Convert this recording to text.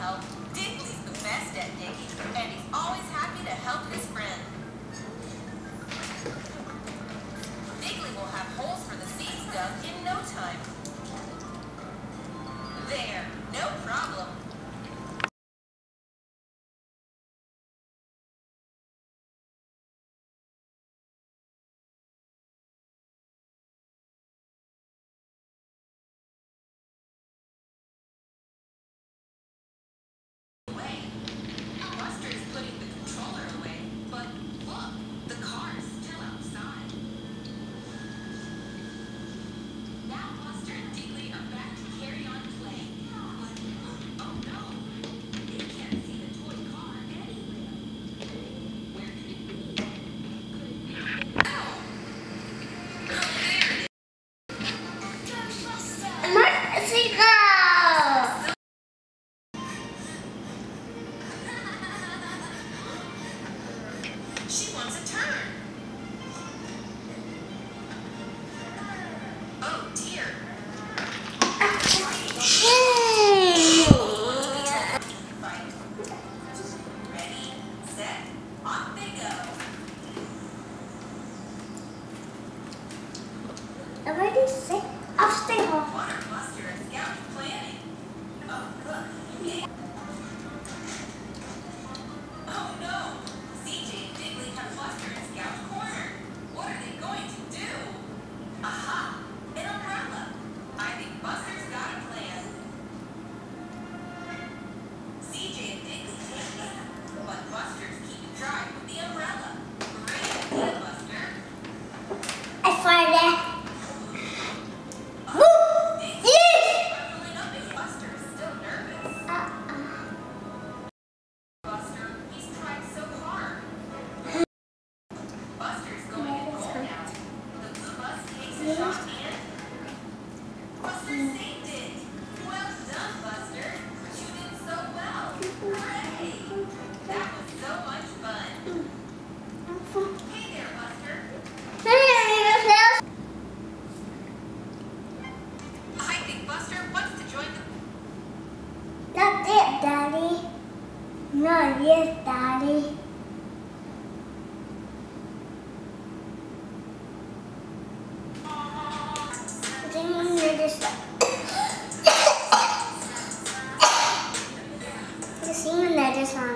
help. Digley's the best at digging, and he's always happy to help his friend. Digley will have holes for the seeds dug in no time. There, no problem. She wants a turn. Oh dear. Ready, set, off they go. Ready, set, off they go. Water Buster and Scout planning. Oh look. Oh no. CJ and Digley have Buster and Scout cornered. What are they going to do? Aha! An umbrella. I think Buster's got a plan. CJ and Digley take it, but Buster's keeping dry with the umbrella. Great idea, Buster. I find that. Buster is still nervous. Buster, he's tried so hard. Buster's going to goal now. The blue bus takes a shot and Buster saved it. Well done, Buster. You did so well. Hooray! That was so much fun. Hey there, Buster. I think Buster wants to join the... Not yet, Daddy. Not yet, Daddy. Just sing another song.